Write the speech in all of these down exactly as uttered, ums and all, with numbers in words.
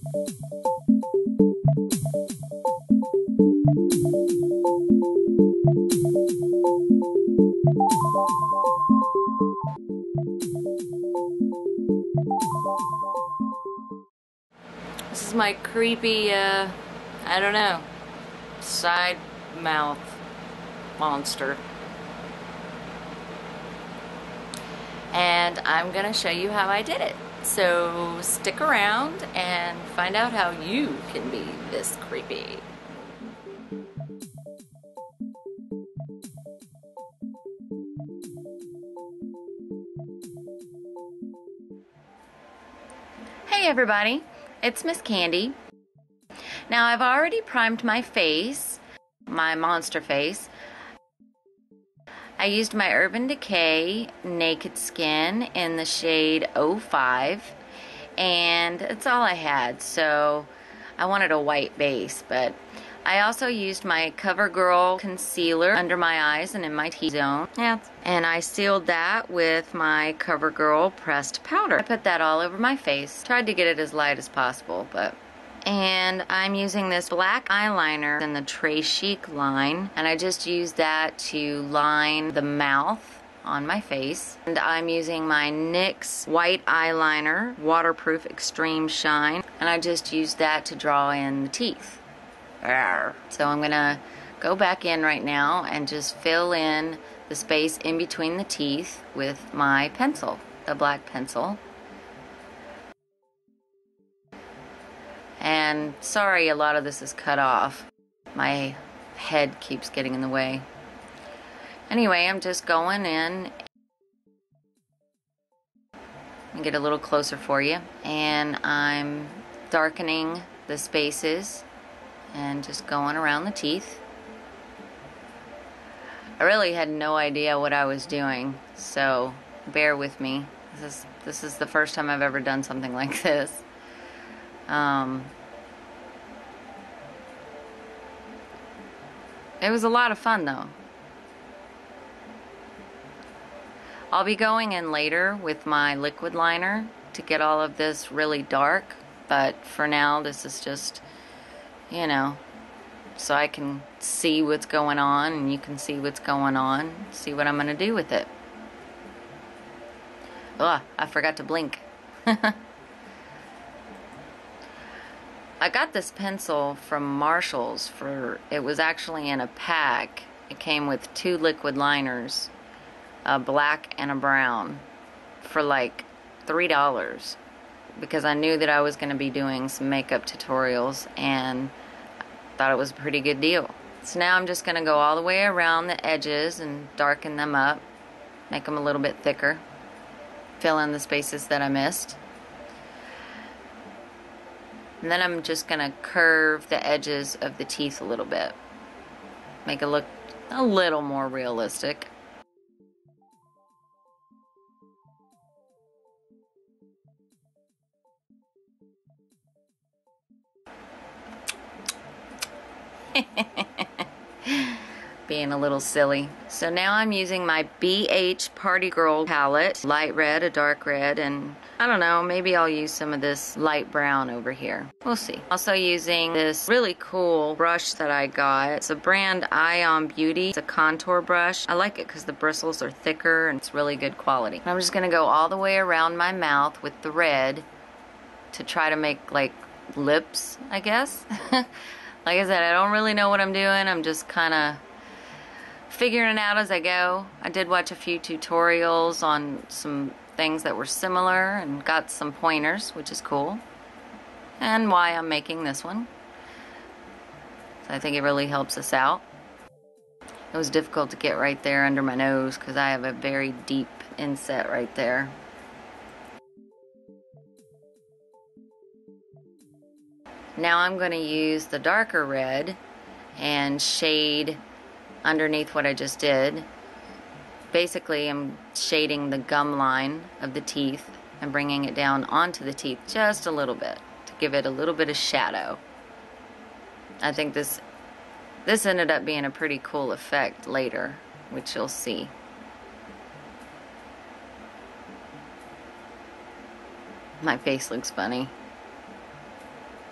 This is my creepy, uh, I don't know, side mouth monster. And I'm going to show you how I did it. So stick around and find out how you can be this creepy. Hey everybody, it's Miss Candy. Now I've already primed my face, my monster face. I used my Urban Decay Naked Skin in the shade oh five, and that's all I had, so I wanted a white base, but I also used my CoverGirl concealer under my eyes and in my T-zone. Yeah. And I sealed that with my CoverGirl pressed powder. I put that all over my face. Tried to get it as light as possible, but... And I'm using this black eyeliner in the Très Chic line, and I just used that to line the mouth on my face. And I'm using my N Y X white eyeliner, Waterproof Extreme Shine, and I just used that to draw in the teeth. So I'm gonna go back in right now and just fill in the space in between the teeth with my pencil, the black pencil. And sorry, a lot of this is cut off. My head keeps getting in the way. Anyway, I'm just going in and get a little closer for you. And I'm darkening the spaces and just going around the teeth. I really had no idea what I was doing, so bear with me. This is this is the first time I've ever done something like this. Um, it was a lot of fun though. I'll be going in later with my liquid liner to get all of this really dark, but for now this is just, you know, so I can see what's going on and you can see what's going on, see what I'm going to do with it. Ugh, I forgot to blink. I got this pencil from Marshall's for, it was actually in a pack. It came with two liquid liners, a black and a brown, for like three dollars. Because I knew that I was going to be doing some makeup tutorials and thought it was a pretty good deal. So now I'm just going to go all the way around the edges and darken them up, make them a little bit thicker, fill in the spaces that I missed. And then I'm just going to curve the edges of the teeth a little bit, make it look a little more realistic. Being a little silly. So now I'm using my B H Party Girl palette, light red, a dark red, and I don't know, maybe I'll use some of this light brown over here. We'll see. Also using this really cool brush that I got. It's a brand Ion Beauty. It's a contour brush. I like it because the bristles are thicker and it's really good quality. I'm just going to go all the way around my mouth with the red to try to make like lips, I guess. Like I said, I don't really know what I'm doing. I'm just kind of figuring it out as I go. I did watch a few tutorials on some things that were similar and got some pointers, which is cool. And why I'm making this one. So I think it really helps us out. It was difficult to get right there under my nose because I have a very deep inset right there. Now I'm going to use the darker red and shade underneath what I just did. Basically, I'm shading the gum line of the teeth and bringing it down onto the teeth just a little bit to give it a little bit of shadow. I think this this ended up being a pretty cool effect later, which you'll see. My face looks funny.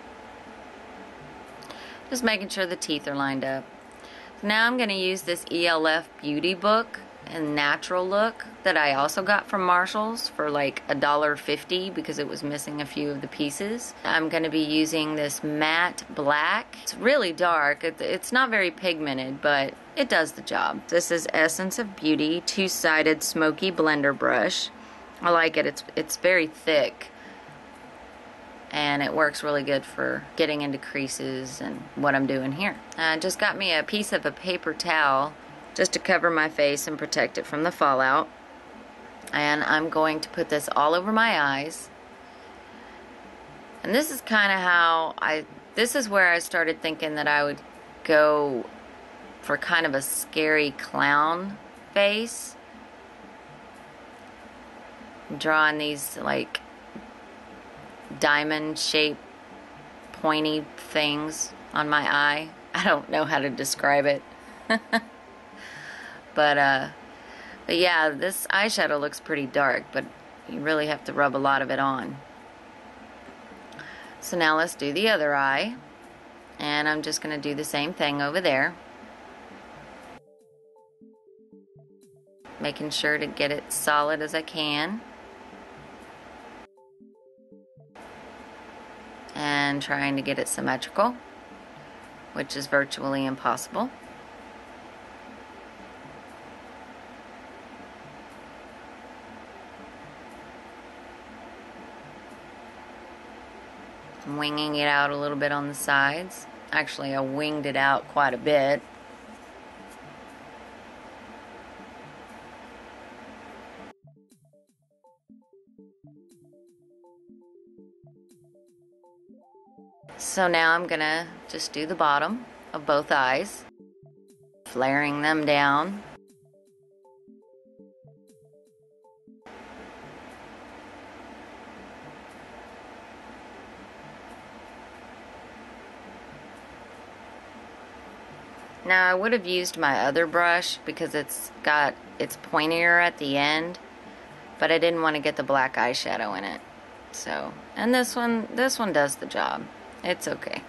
Just making sure the teeth are lined up. So now I'm going to use this E L F Beauty book and natural look that I also got from Marshall's for like a dollar fifty because it was missing a few of the pieces. I'm going to be using this matte black. It's really dark. It, it's not very pigmented, but it does the job. This is Essence of Beauty two-sided smoky blender brush. I like it. It's it's very thick. And it works really good for getting into creases and what I'm doing here. I just got me a piece of a paper towel just to cover my face and protect it from the fallout. And I'm going to put this all over my eyes. And this is kind of how I, this is where I started thinking that I would go for kind of a scary clown face. I'm drawing these like diamond shaped pointy things on my eye. I don't know how to describe it. but uh but yeah, this eyeshadow looks pretty dark, but you really have to rub a lot of it on. So now let's do the other eye, and I'm just going to do the same thing over there, making sure to get it solid as I can. And trying to get it symmetrical, which is virtually impossible. I'm winging it out a little bit on the sides. Actually, I winged it out quite a bit. So now I'm gonna just do the bottom of both eyes, flaring them down. Now I would have used my other brush because it's got, it's pointier at the end, but I didn't want to get the black eyeshadow in it. So, and this one, this one does the job. It's okay.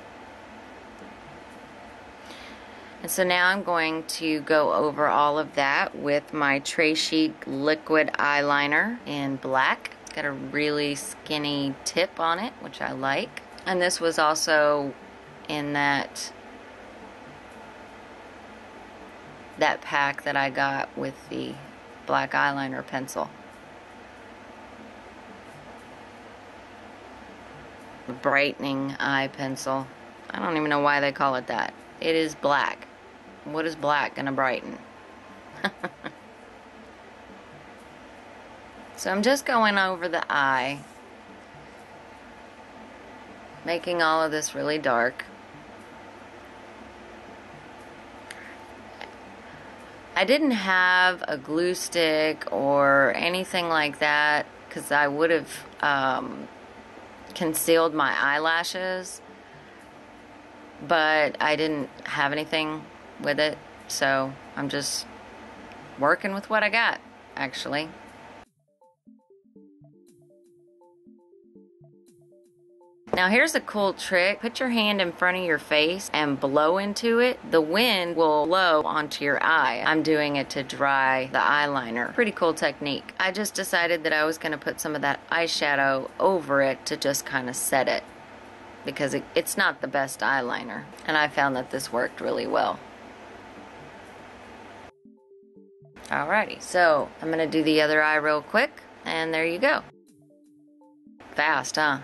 And so now I'm going to go over all of that with my Tray Chic liquid eyeliner in black. Got a really skinny tip on it, which I like. And this was also in that that pack that I got with the black eyeliner pencil. Brightening eye pencil. I don't even know why they call it that. It is black. What is black gonna brighten? So I'm just going over the eye, making all of this really dark. I didn't have a glue stick or anything like that because I would have um, concealed my eyelashes, but I didn't have anything with it, so I'm just working with what I got, actually. Now here's a cool trick. Put your hand in front of your face and blow into it. The wind will blow onto your eye. I'm doing it to dry the eyeliner. Pretty cool technique. I just decided that I was going to put some of that eyeshadow over it to just kind of set it, because it, it's not the best eyeliner. And I found that this worked really well. Alrighty, so I'm going to do the other eye real quick, and there you go. Fast, huh?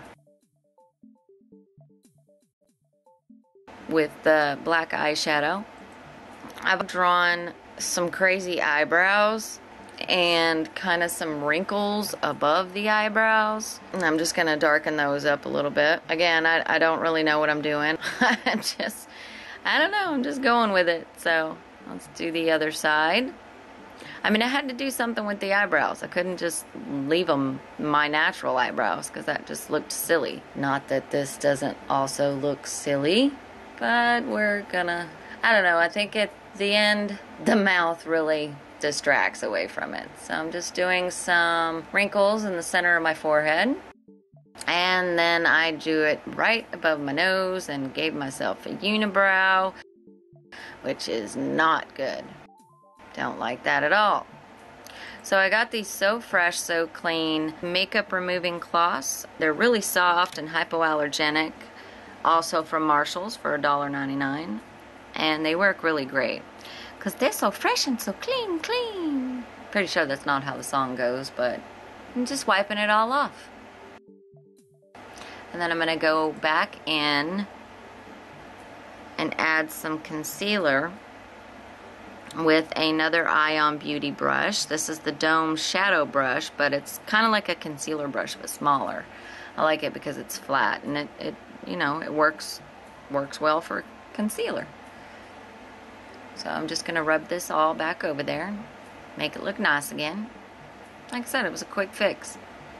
With the black eyeshadow, I've drawn some crazy eyebrows and kind of some wrinkles above the eyebrows, and I'm just gonna darken those up a little bit. Again, I, I don't really know what I'm doing. I'm just, I don't know, I'm just going with it. So let's do the other side. I mean, I had to do something with the eyebrows. I couldn't just leave them my natural eyebrows because that just looked silly. Not that this doesn't also look silly, but we're gonna, I don't know, I think at the end, the mouth really distracts away from it. So I'm just doing some wrinkles in the center of my forehead. And then I drew it right above my nose and gave myself a unibrow, which is not good. Don't like that at all. So I got these So Fresh, So Clean makeup removing cloths. They're really soft and hypoallergenic. Also from Marshall's for a dollar ninety-nine. And they work really great. Because they're so fresh and so clean, clean. Pretty sure that's not how the song goes, but I'm just wiping it all off. And then I'm going to go back in and add some concealer with another Ion Beauty brush. This is the Dome Shadow Brush, but it's kind of like a concealer brush, but smaller. I like it because it's flat, and it, it you know, it works, works well for concealer. So I'm just going to rub this all back over there, make it look nice again. Like I said, it was a quick fix.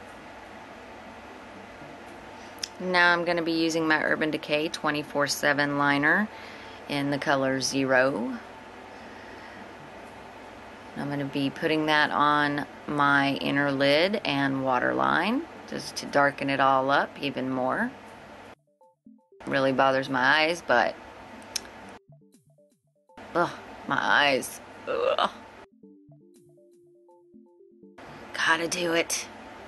Now I'm going to be using my Urban Decay twenty-four seven liner in the color Zero. I'm going to be putting that on my inner lid and waterline just to darken it all up even more. Really bothers my eyes, but ugh, my eyes. Ugh. Gotta do it.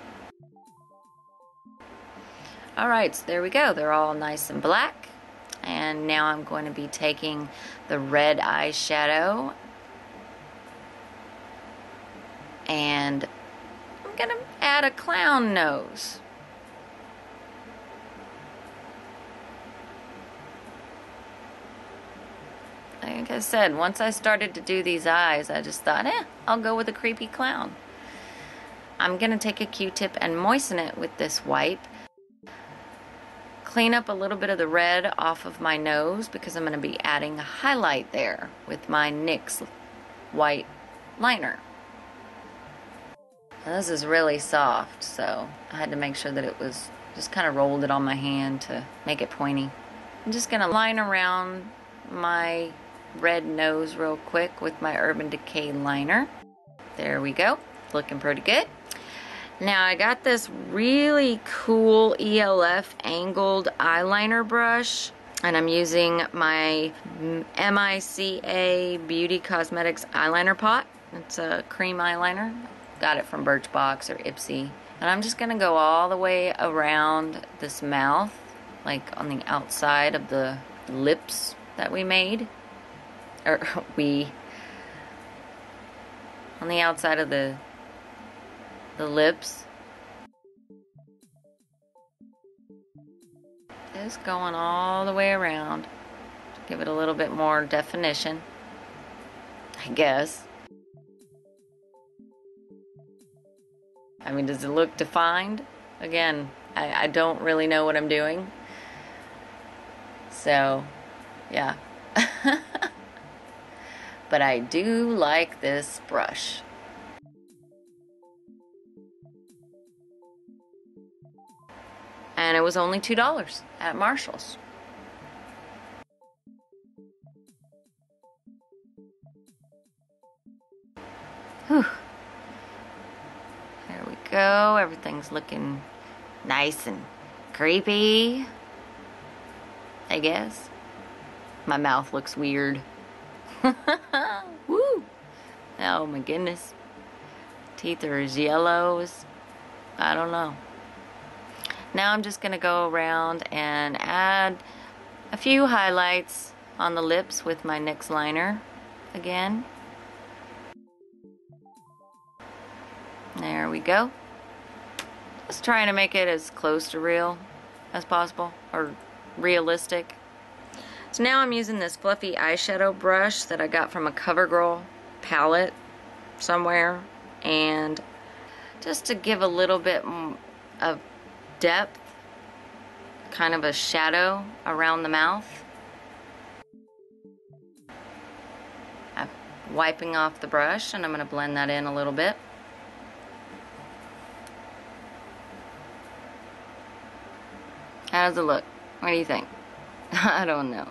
Alright, so there we go. They're all nice and black. And now I'm going to be taking the red eyeshadow and I'm going to add a clown nose. Like I said, once I started to do these eyes, I just thought, eh, I'll go with a creepy clown. I'm going to take a Q-tip and moisten it with this wipe. Clean up a little bit of the red off of my nose because I'm going to be adding a highlight there with my N Y X white liner. Now, this is really soft, so I had to make sure that it was just kind of rolled it on my hand to make it pointy. I'm just going to line around my red nose real quick with my Urban Decay liner. There we go. Looking pretty good. Now I got this really cool E L F angled eyeliner brush, and I'm using my M I C A Beauty Cosmetics eyeliner pot. It's a cream eyeliner. Got it from Birchbox or Ipsy. And I'm just going to go all the way around this mouth, like on the outside of the lips that we made. Or we, on the outside of the the lips. Just going all the way around to give it a little bit more definition, I guess. I mean, does it look defined? Again, I, I don't really know what I'm doing. So, yeah. But I do like this brush. And it was only two dollars at Marshall's. Whew. There we go. Everything's looking nice and creepy, I guess. My mouth looks weird. Woo! Oh my goodness. Teeth are as yellow as, I don't know. Now I'm just going to go around and add a few highlights on the lips with my N Y X liner again. There we go. Just trying to make it as close to real as possible, or realistic. So now I'm using this fluffy eyeshadow brush that I got from a CoverGirl palette somewhere, and just to give a little bit of depth, kind of a shadow around the mouth. I'm wiping off the brush and I'm going to blend that in a little bit. How does it look? What do you think? I don't know.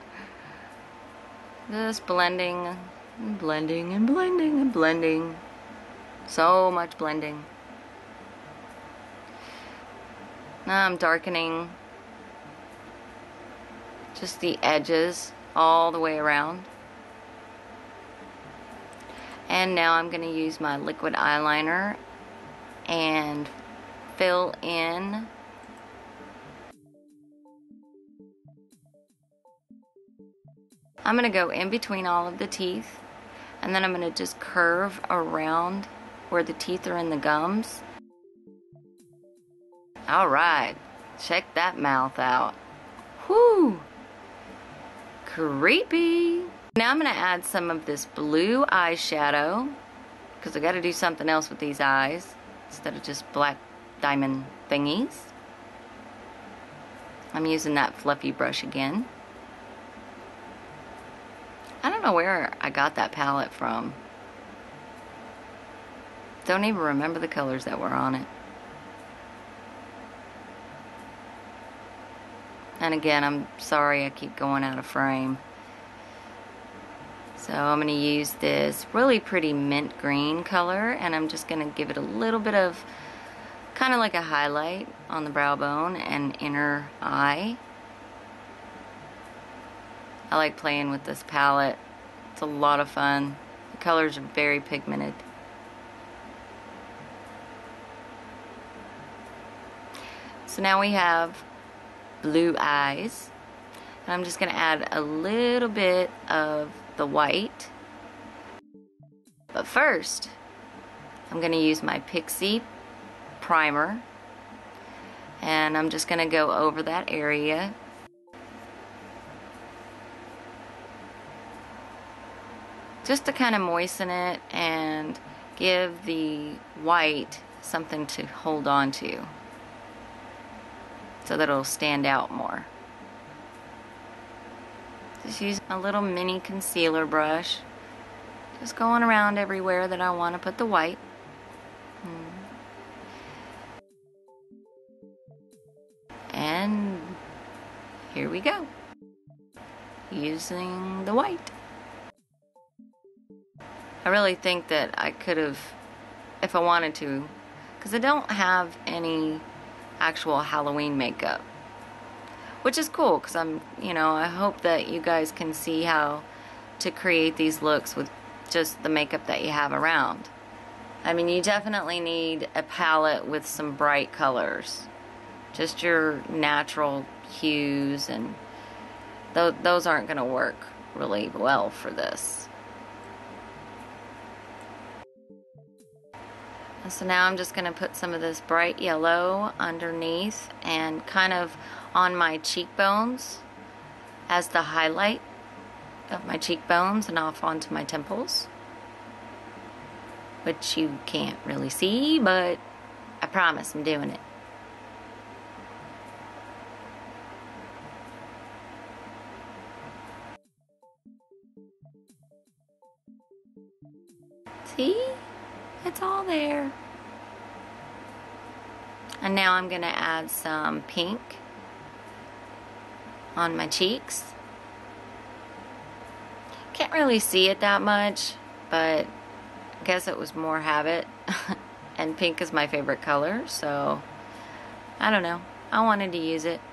Just blending and blending and blending and blending. So much blending. Now I'm darkening just the edges all the way around. And now I'm going to use my liquid eyeliner and fill in I'm going to go in between all of the teeth, and then I'm going to just curve around where the teeth are in the gums. Alright, check that mouth out. Whew! Creepy! Now I'm going to add some of this blue eyeshadow, because I got to do something else with these eyes, instead of just black diamond thingies. I'm using that fluffy brush again. I don't know where I got that palette from. Don't even remember the colors that were on it. And again, I'm sorry I keep going out of frame. So I'm going to use this really pretty mint green color, and I'm just going to give it a little bit of, kind of like a highlight on the brow bone and inner eye. I like playing with this palette. It's a lot of fun. The colors are very pigmented. So now we have blue eyes. And I'm just going to add a little bit of the white. But first, I'm going to use my Pixie primer. And I'm just going to go over that area. Just to kind of moisten it and give the white something to hold on to, so that it'll stand out more. Just use a little mini concealer brush, just going around everywhere that I want to put the white. And here we go, using the white. I really think that I could have, if I wanted to, because I don't have any actual Halloween makeup, which is cool, because I'm, you know, I hope that you guys can see how to create these looks with just the makeup that you have around. I mean, you definitely need a palette with some bright colors, just your natural hues, and th those aren't going to work really well for this. And so now I'm just going to put some of this bright yellow underneath and kind of on my cheekbones as the highlight of my cheekbones and off onto my temples, which you can't really see, but I promise I'm doing it. See? It's all there. And now I'm going to add some pink on my cheeks. Can't really see it that much, but I guess it was more habit. And pink is my favorite color, so I don't know. I wanted to use it.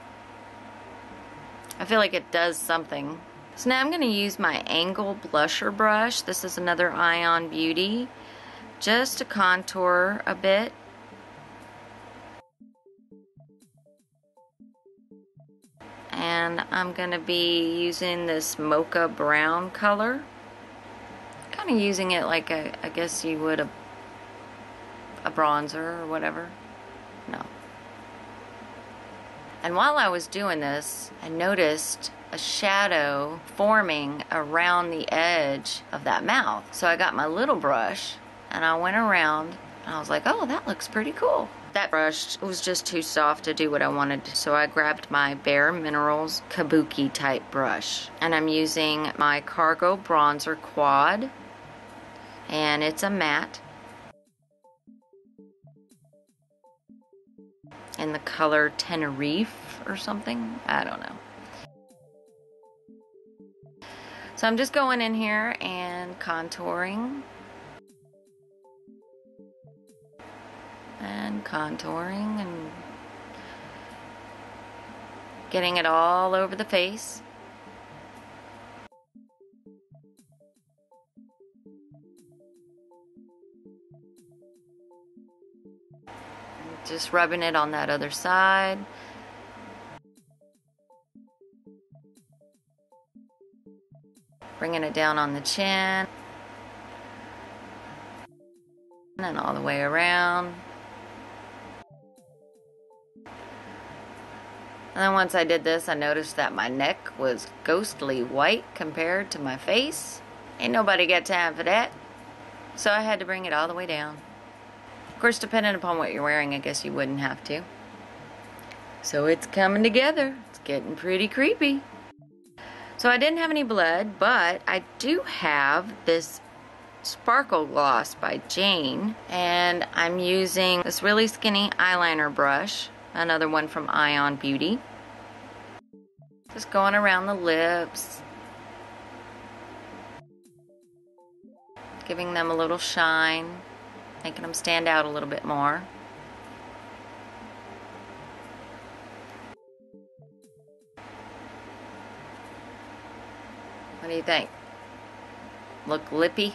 I feel like it does something. So now I'm going to use my Angle blusher brush. This is another Ion Beauty, just to contour a bit. And I'm going to be using this mocha brown color. Kind of using it like a, I guess you would a, a bronzer or whatever. No. And while I was doing this, I noticed a shadow forming around the edge of that mouth. So I got my little brush and I went around and I was like, oh, that looks pretty cool. That brush was just too soft to do what I wanted, so I grabbed my Bare Minerals Kabuki type brush. And I'm using my Cargo Bronzer Quad, and it's a matte in the color Tenerife or something. I don't know. So I'm just going in here and contouring. And contouring and getting it all over the face. Just rubbing it on that other side. Bringing it down on the chin. And all the way around. And then once I did this, I noticed that my neck was ghostly white compared to my face. Ain't nobody got time for that. So I had to bring it all the way down. Of course, depending upon what you're wearing, I guess you wouldn't have to. So it's coming together. It's getting pretty creepy. So I didn't have any blood, but I do have this Sparkle Gloss by Jane. And I'm using this really skinny eyeliner brush. Another one from Ion Beauty. Just going around the lips. Giving them a little shine. Making them stand out a little bit more. What do you think? Look lippy?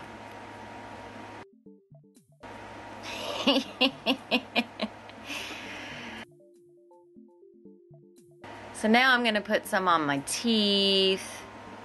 So now I'm going to put some on my teeth.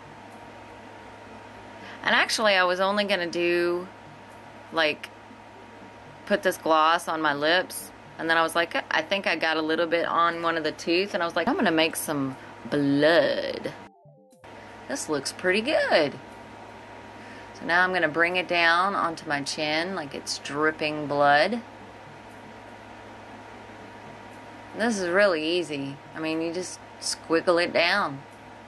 And actually I was only going to do, like, put this gloss on my lips. And then I was like, I think I got a little bit on one of the teeth. And I was like, I'm going to make some blood. This looks pretty good. So now I'm going to bring it down onto my chin like it's dripping blood. This is really easy. I mean, you just squiggle it down.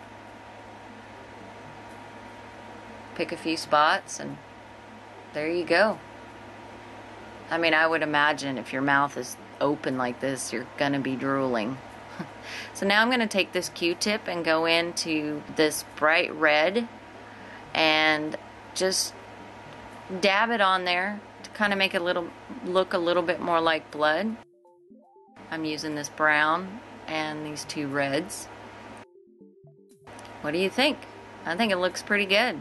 Pick a few spots and there you go. I mean, I would imagine if your mouth is open like this, you're gonna be drooling. So now I'm gonna take this Q-tip and go into this bright red and just dab it on there to kind of make it a little look a little bit more like blood. I'm using this brown and these two reds. What do you think? I think it looks pretty good.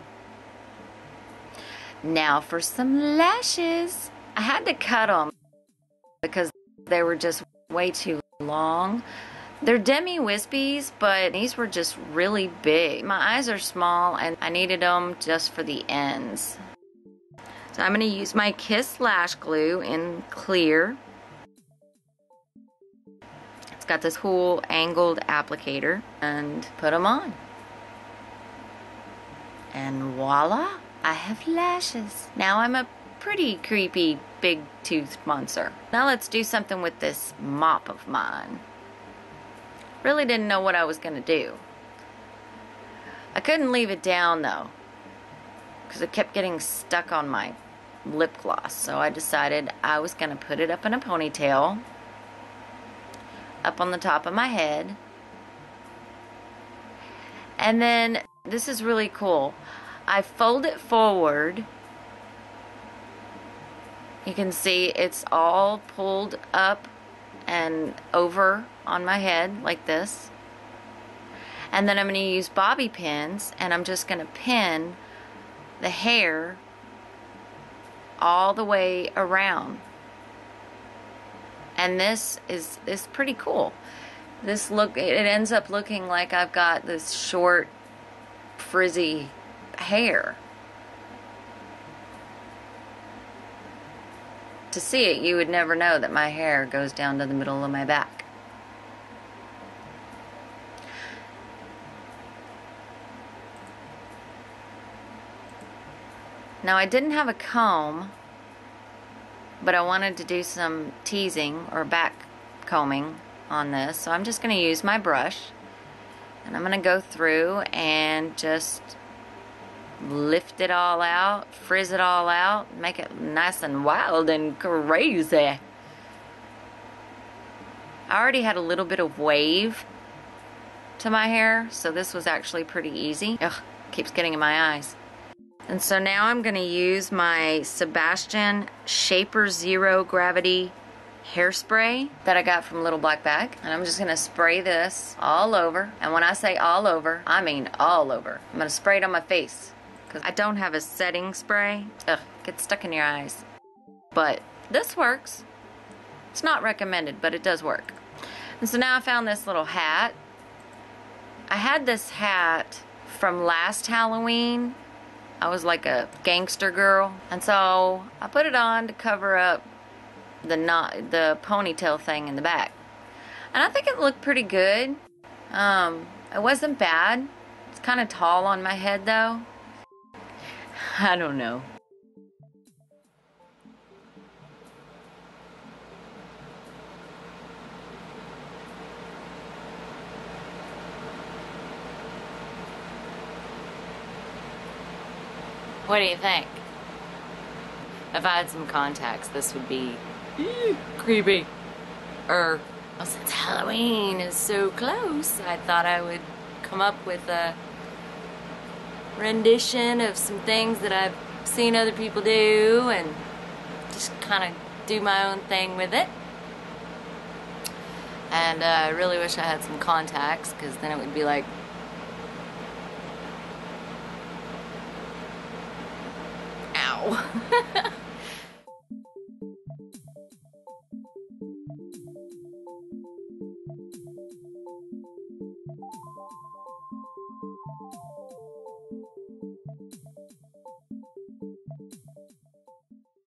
Now for some lashes. I had to cut them because they were just way too long. They're demi-wispies, but these were just really big. My eyes are small and I needed them just for the ends. So I'm going to use my Kiss Lash Glue in clear. It's got this whole angled applicator and put them on. And voila, I have lashes. Now I'm a pretty creepy big toothed monster. Now let's do something with this mop of mine. Really didn't know what I was going to do. I couldn't leave it down though, because it kept getting stuck on my lip gloss. So I decided I was going to put it up in a ponytail, up on the top of my head. And then, this is really cool. I fold it forward. You can see it's all pulled up and over on my head like this. And then I'm going to use bobby pins and I'm just going to pin the hair all the way around. And this is, is pretty cool. This look, it ends up looking like I've got this short, frizzy hair. To see it, you would never know that my hair goes down to the middle of my back. Now I didn't have a comb, but I wanted to do some teasing or back combing on this, so I'm just going to use my brush and I'm going to go through and just lift it all out, frizz it all out, make it nice and wild and crazy. I already had a little bit of wave to my hair, so this was actually pretty easy. Ugh, keeps getting in my eyes. And so now I'm going to use my Sebastian Shaper Zero Gravity hairspray that I got from Little Black Bag. And I'm just gonna spray this all over. And when I say all over, I mean all over. I'm gonna spray it on my face because I don't have a setting spray. Ugh, gets stuck in your eyes. But this works. It's not recommended, but it does work. And so now I found this little hat. I had this hat from last Halloween. I was like a gangster girl. And so I put it on to cover up the knot, the ponytail thing in the back. And I think it looked pretty good. Um, it wasn't bad. It's kind of tall on my head though. I don't know. What do you think? If I had some contacts, this would be creepy. Or, well, since Halloween is so close, I thought I would come up with a rendition of some things that I've seen other people do and just kind of do my own thing with it. And uh, I really wish I had some contacts, because then it would be like, ow.